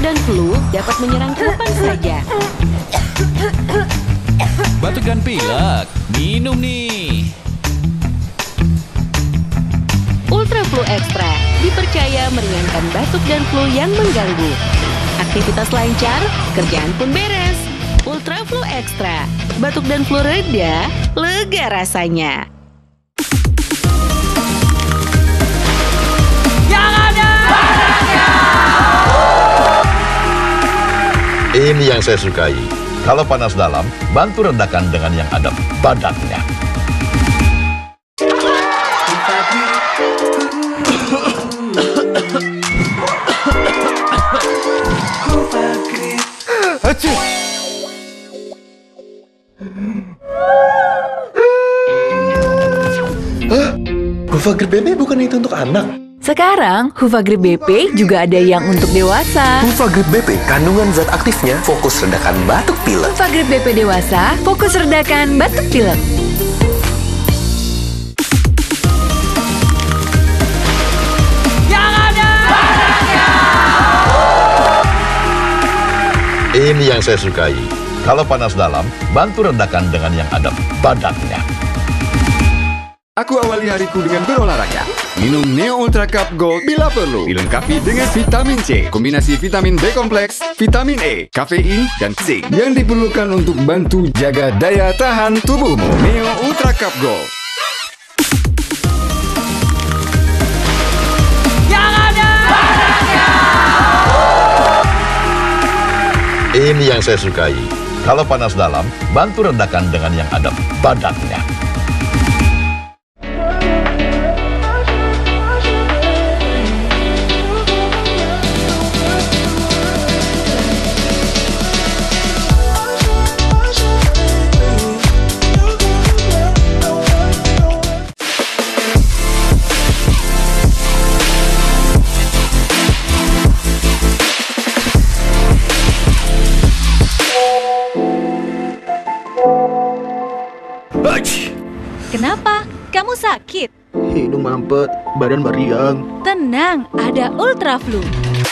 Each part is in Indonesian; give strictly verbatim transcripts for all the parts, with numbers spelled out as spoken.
dan flu dapat menyerang kapan saja. Batuk dan pilek, minum nih. Ultra Flu Extra dipercaya meringankan batuk dan flu yang mengganggu. Aktivitas lancar, kerjaan pun beres. Ultra Flu Extra, batuk dan flu reda, lega rasanya. Yang ada barangnya! Ini yang saya sukai. Kalau panas dalam, bantu redakan dengan yang ada badaknya. Hah? Hufagrid B P bukan itu untuk anak? Sekarang, Hufagrid B P juga ada yang untuk dewasa. Hufagrid B P, kandungan zat aktifnya fokus redakan batuk pilek. Hufagrid B P dewasa, fokus redakan batuk pilek. Yang ada barangnya! Ini yang saya sukai. Kalau panas dalam, bantu redakan dengan yang ada badaknya. Aku awali hariku dengan berolahraga. Minum Neo Ultra Cup Gold bila perlu. Dilengkapi dengan vitamin C, kombinasi vitamin B kompleks, vitamin E, kafein, dan zinc yang diperlukan untuk bantu jaga daya tahan tubuhmu. Neo Ultra Cup Gold. Yang ada barangnya! Ini yang saya sukai. Kalau panas dalam, bantu redakan dengan yang ada badaknya. Kenapa? Kamu sakit? Hidung mampet, badan meriang. Tenang, ada Ultra Flu.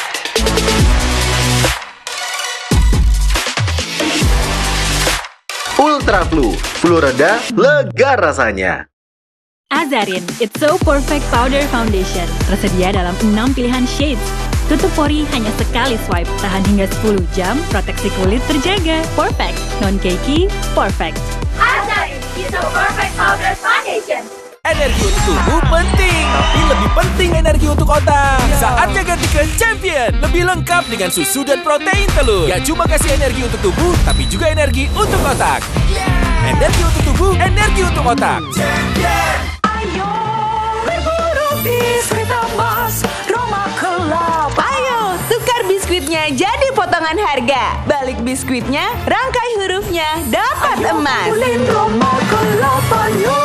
Ultra Flu, flu reda, lega rasanya. Azarin, It's So Perfect Powder Foundation. Tersedia dalam enam pilihan shades. Tutup pori hanya sekali swipe. Tahan hingga sepuluh jam, proteksi kulit terjaga. Perfect, non-cakey, perfect. Azarin, It's So Perfect Powder Foundation. Energi untuk tubuh penting, tapi lebih penting energi untuk otak. Saatnya ganti ke Champion. Lebih lengkap dengan susu dan protein telur. Gak cuma kasih energi untuk tubuh, tapi juga energi untuk otak. Energi untuk tubuh, energi untuk otak. Champion. Ayo, berburu biskuit emas, Roma Club. Ayo, tukar biskuitnya jadi potongan harga. Balik biskuitnya, rangkai hurufnya, dapat Ayo, emas. kumpulin Roma Club, ayo.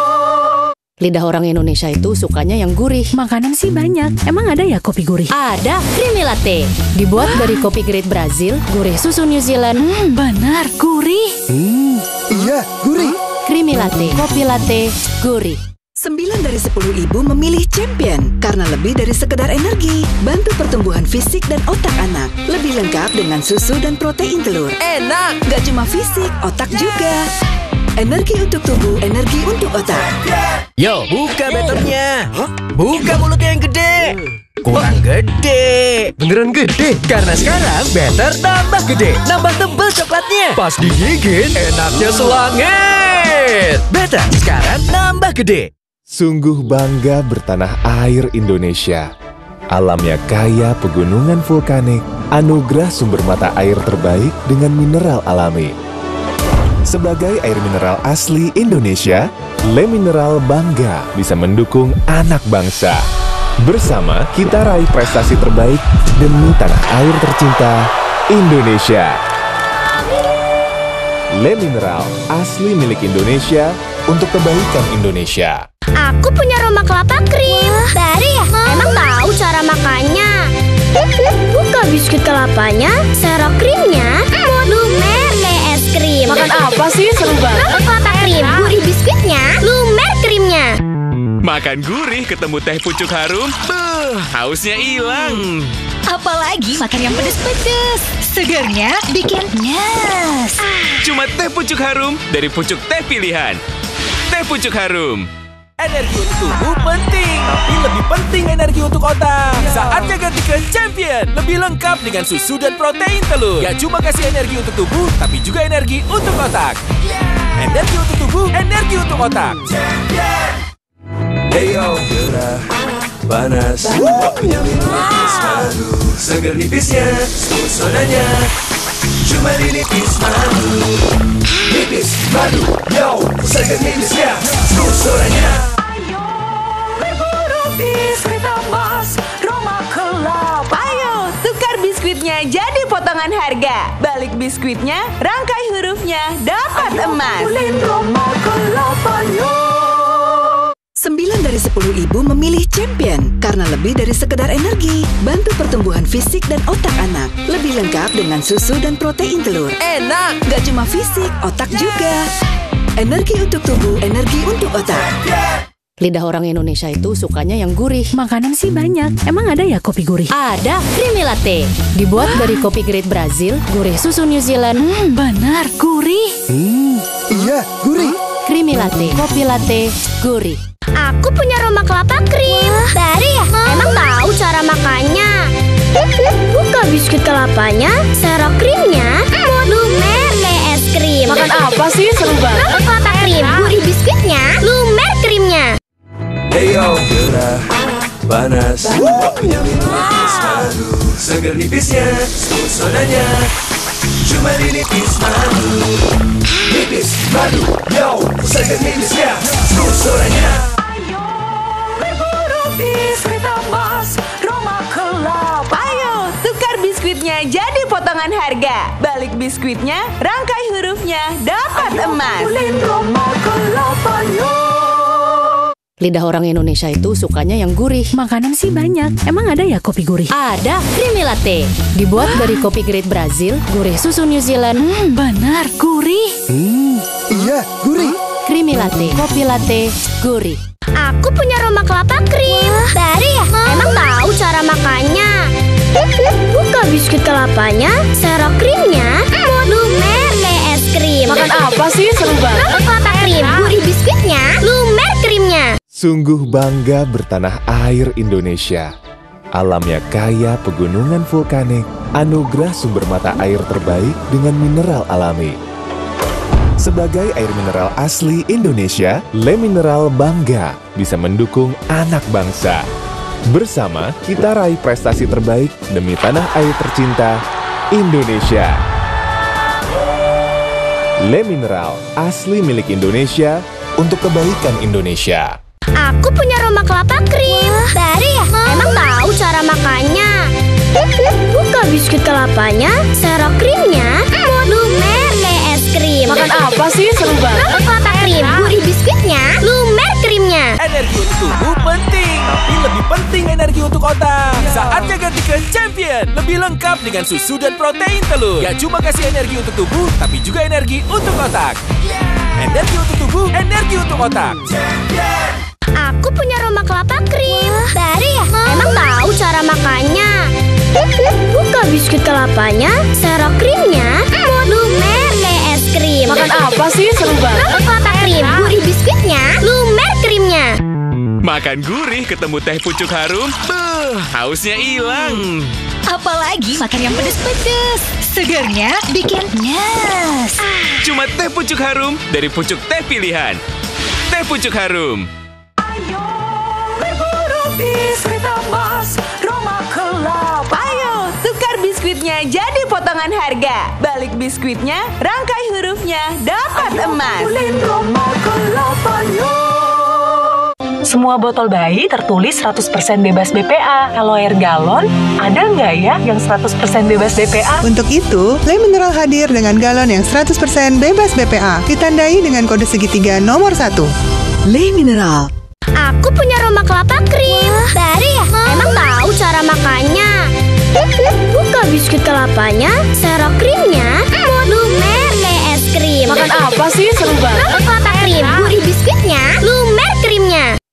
Lidah orang Indonesia itu sukanya yang gurih. Makanan sih banyak. Emang ada ya kopi gurih? Ada Creamy Latte. Dibuat dari kopi grade Brazil, gurih susu New Zealand. Hmm, benar, gurih. Hmm, iya, gurih. Creamy Latte, kopi latte, gurih. Sembilan dari sepuluh ibu memilih Champion karena lebih dari sekedar energi, bantu pertumbuhan fisik dan otak anak. Lebih lengkap dengan susu dan protein telur. Enak, gak cuma fisik, otak juga. Energi untuk tubuh, energi untuk otak. Yo, buka betternya. Buka mulutnya yang gede. Kurang gede. Beneran gede? Karena sekarang better tambah gede. Nambah tebel coklatnya. Pas digigit, enaknya selangit. Better sekarang nambah gede. Sungguh bangga bertanah air Indonesia. Alamnya kaya pegunungan vulkanik, anugerah sumber mata air terbaik dengan mineral alami. Sebagai air mineral asli Indonesia, Le Mineral bangga bisa mendukung anak bangsa. Bersama kita raih prestasi terbaik demi tanah air tercinta, Indonesia. Le Mineral asli milik Indonesia untuk kebaikan Indonesia. Aku punya Roma kelapa krim. Baru ya? Emang tahu cara makannya? Buka biskuit kelapanya, serok krimnya, lumer kayak es krim. Makan apa sih? Seru banget. Roma kelapa krim, gurih biskuitnya, lumer krimnya. Makan gurih ketemu teh pucuk harum, beuh, hausnya hilang. Apalagi makan yang pedes-pedes. Segarnya bikin nyes. Cuma teh pucuk harum dari pucuk teh pilihan. Teh pucuk harum. Energi untuk tubuh penting, tapi lebih penting energi untuk otak. Saatnya ganti ke Champion. Lebih lengkap dengan susu dan protein telur. Gak cuma kasih energi untuk tubuh, tapi juga energi untuk otak. Energi untuk tubuh, energi untuk otak. Champion. Hey yo, gerah, panas, waktunya minum nipis madu. Seger nipisnya, sodanya, cuma di nipis madu. Nipis madu, yo, seger nipisnya, sodanya. Ayo, berburu biskuit emas, Roma Club. Ayo, tukar biskuitnya jadi potongan harga. Balik biskuitnya, rangkai hurufnya, dapat emas. Roma Club, ayo. Sembilan dari sepuluh ibu memilih Champion karena lebih dari sekedar energi, bantu pertumbuhan fisik dan otak anak. Lebih lengkap dengan susu dan protein telur. Enak, gak cuma fisik, otak juga. Energi untuk tubuh, energi untuk otak. Lidah orang Indonesia itu sukanya yang gurih. Makanan sih banyak. Emang ada ya kopi gurih? Ada, Creamy Latte. Dibuat dari kopi grade Brazil, gurih susu New Zealand. Hmm, benar, gurih. Hmm, iya, gurih. Creamy Latte, kopi latte, gurih. Aku punya Roma kelapa krim. Baru ya? Emang tahu cara makannya? Buka biskuit kelapanya, serok krimnya, lumer kayak es krim. Makan apa sih? Seru banget. Roma kelapa krim, gurih biskuitnya, lumer krimnya. Hey yo, gerah, panas, waktunya minum nipis madu. Seger nipisnya, sodanya, cuma di nipis madu. Nipis madu, yo, seger nipisnya, sodanya. Biskuit emas, Roma Club. Ayo, tukar biskuitnya jadi potongan harga. Balik biskuitnya, rangkai hurufnya, dapat emas. Roma Club, ayo. Lidah orang Indonesia itu sukanya yang gurih. Makanan sih banyak. Emang ada ya kopi gurih? Ada, Creamy Latte. Dibuat dari kopi grade Brazil, gurih susu New Zealand. Hmm, benar, gurih. Hmm, iya, gurih. Creamy Latte, kopi latte, gurih. Aku punya Roma kelapa krim. Baru ya? Emang tahu cara makannya? Buka biskuit kelapanya, serok krimnya, lumer kayak es krim. Makan apa sih? Seru banget. Roma kelapa krim, gurih biskuitnya, lumer krimnya. Sungguh bangga bertanah air Indonesia. Alamnya kaya pegunungan vulkanik, anugerah sumber mata air terbaik dengan mineral alami. Sebagai air mineral asli Indonesia, Le Mineral bangga bisa mendukung anak bangsa. Bersama kita raih prestasi terbaik demi tanah air tercinta, Indonesia. Le Mineral, asli milik Indonesia untuk kebaikan Indonesia. Aku punya Roma kelapa krim. Baru ya? Emang tahu cara makannya? Buka biskuit kelapanya, serok krimnya, lumer kayak es krim. Makan apa sih? Seru banget. Roma kelapa krim, gurih biskuitnya, lumer krimnya. Energi untuk tubuh penting, tapi lebih penting energi untuk otak. Saatnya ganti ke Champion. Lebih lengkap dengan susu dan protein telur. Gak cuma kasih energi untuk tubuh, tapi juga energi untuk otak. Energi untuk tubuh, energi untuk otak. Champion. Aku punya Roma kelapa krim. Baru ya? Emang tahu cara makannya? Buka biskuit kelapanya, serok krimnya, lumer kayak es krim. Makan apa sih? Seru banget. Roma kelapa krim, gurih biskuitnya, lumer krimnya. Makan gurih ketemu teh pucuk harum, beuh, hausnya hilang. Apalagi makan yang pedes-pedes. Segarnya bikin nyes. Cuma teh pucuk harum dari pucuk teh pilihan. Teh pucuk harum. Ayo, berburu biskuit emas, Roma Club. Ayo, tukar biskuitnya jadi potongan harga. Balik biskuitnya, rangkai hurufnya, dapat emas. Roma Club, ayo. Semua botol bayi tertulis seratus persen bebas B P A. Kalau air galon, ada nggak ya yang seratus persen bebas B P A? Untuk itu, Le Mineral hadir dengan galon yang seratus persen bebas B P A. Ditandai dengan kode segitiga nomor satu. Le Mineral. Aku punya Roma kelapa krim. Baru ya? Emang tahu cara makannya? Buka biskuit kelapanya, serok krimnya, lumer kayak es krim. Makan apa sih? Seru banget. Roma kelapa krim, gurih biskuitnya, lumer krimnya.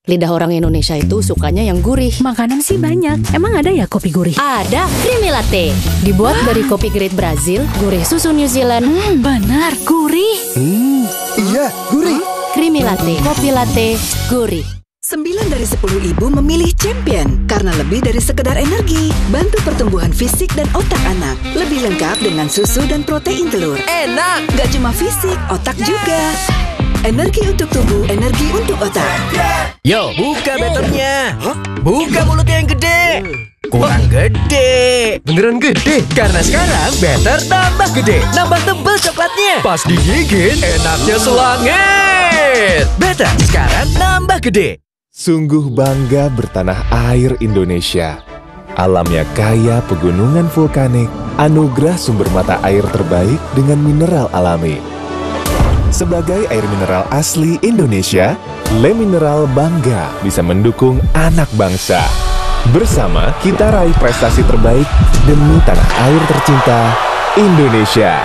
Lidah orang Indonesia itu sukanya yang gurih. Makanan sih banyak. Emang ada ya kopi gurih? Ada, Creamy Latte. Dibuat dari kopi grade Brazil, gurih susu New Zealand. Hmm, benar, gurih. Hmm, iya, gurih. Creamy Latte, kopi latte, gurih. Sembilan dari sepuluh ibu memilih Champion karena lebih dari sekedar energi. Bantu pertumbuhan fisik dan otak anak. Lebih lengkap dengan susu dan protein telur. Enak! Gak cuma fisik, otak juga. Energi untuk tubuh, energi untuk otak. Yo, buka betternya. Buka mulutnya yang gede. Kurang gede. Beneran gede? Karena sekarang better tambah gede. Nambah tebel coklatnya. Pas digigit, enaknya selangit. Better sekarang nambah gede. Sungguh bangga bertanah air Indonesia. Alamnya kaya pegunungan vulkanik, anugerah sumber mata air terbaik dengan mineral alami. Sebagai air mineral asli Indonesia, Le Mineral bangga bisa mendukung anak bangsa. Bersama kita raih prestasi terbaik demi tanah air tercinta, Indonesia.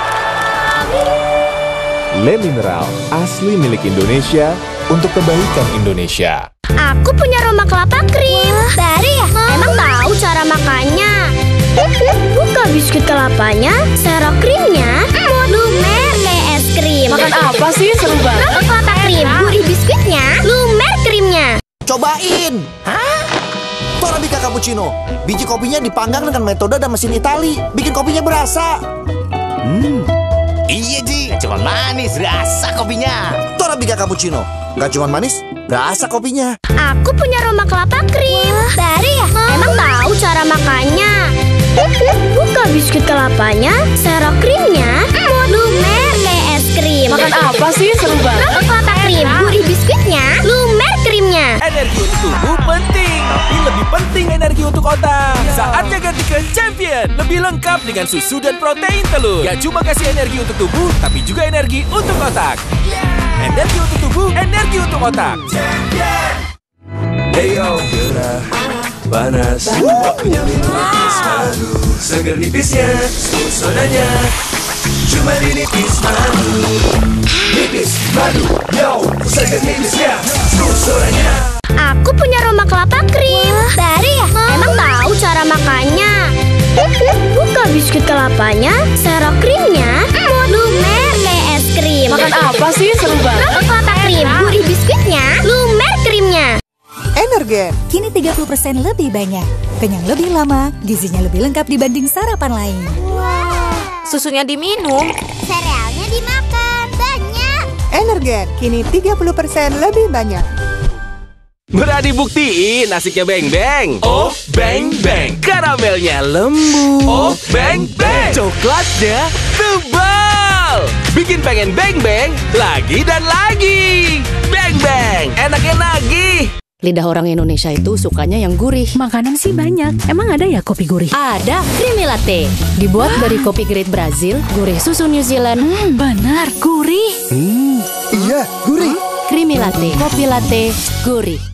Le Mineral asli milik Indonesia untuk kebaikan Indonesia. Aku punya Roma kelapa krim. Baru ya? Emang tahu cara makannya? Buka biskuit kelapanya, serok krimnya, lumer kayak es krim. Makan apa sih? Seru banget. Roma kelapa krim, gurih biskuitnya, lumer krimnya. Cobain. Hah? Torabika cappuccino. Biji kopinya dipanggang dengan metode dan mesin Itali. Bikin kopinya berasa. Hmm. Iya Ji, gak cuma manis, rasa kopinya. Torabika cappuccino. Gak cuma manis, rasa kopinya. Aku punya Roma kelapa krim. Baru ya? Emang tahu cara makannya? Buka biskuit kelapanya, serok krimnya, lumer kayak es krim. Makan apa sih? Seru banget. Roma kelapa krim, gurih biskuitnya, lumer krimnya. Energi untuk tubuh penting, tapi lebih penting energi untuk otak. Saatnya ganti ke Champion. Lebih lengkap dengan susu dan protein telur. Gak cuma kasih energi untuk tubuh, tapi juga energi untuk otak. Energi untuk tubuh, energi untuk otak. Hey yo, gerah, panas, waktunya minum nipis madu. Seger nipisnya, sodanya, cuma di nipis madu. Nipis madu, yo, seger nipisnya, sodanya. Aku punya Roma kelapa krim. Baru ya? Emang tahu cara makannya? Buka biskuit kelapanya, serok krimnya, lumer kayak es krim. Makan apa sih? Seru banget. Roma kelapa krim, gurih biskuitnya, lumer krimnya. Energen kini tiga puluh persen lebih banyak. Kenyang lebih lama, gizinya lebih lengkap dibanding sarapan lain. Wow. Susunya diminum, serealnya dimakan. Banyak. Energen kini tiga puluh persen lebih banyak. Berani buktiin asiknya Beng Beng. Oh, Beng Beng. Karamelnya lembut. Oh, Beng Beng. Coklatnya tebal. Bikin pengen Beng Beng lagi dan lagi. Beng Beng, enaknya nagih. Lidah orang Indonesia itu sukanya yang gurih. Makanan sih banyak. Emang ada ya kopi gurih? Ada, Creamy Latte. Dibuat dari kopi grade Brazil, gurih susu New Zealand. Hmm, benar, gurih. Hmm, iya, gurih. Creamy Latte, kopi latte, gurih.